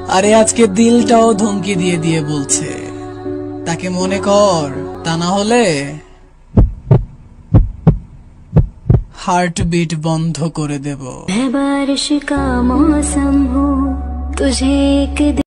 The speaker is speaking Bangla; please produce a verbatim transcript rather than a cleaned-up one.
আরে আজকে দিলটাও ধমকি দিয়ে দিয়ে বলছে তাকে মনে কর, তা না হলে হার্ট বিট বন্ধ করে দেব। मैं बारिश का मौसम हूँ तुझे एक